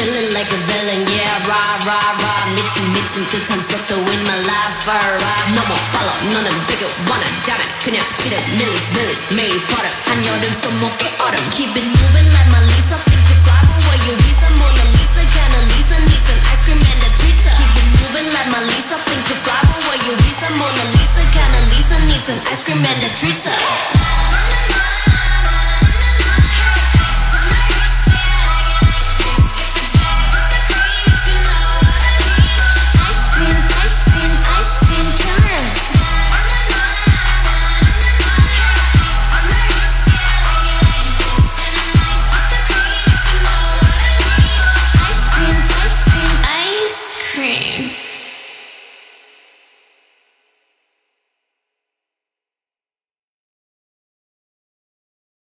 feeling like a villain, yeah, rah, rah, rah. 미친 듯한 속도 in my life, alright. 너무 빨라, 너는 되게 원한 다면 그냥 치래, millies, 매일 버릇. 한여름 손목에 얼음. Keep it moving like my Lisa, think you fly, but where you visa? Mona Lisa, kinda Lisa, needs an ice cream and a treat. Keep it moving like my Lisa, think you fly, but where you visa? Mona Lisa, kinda Lisa, needs an ice cream and a treat.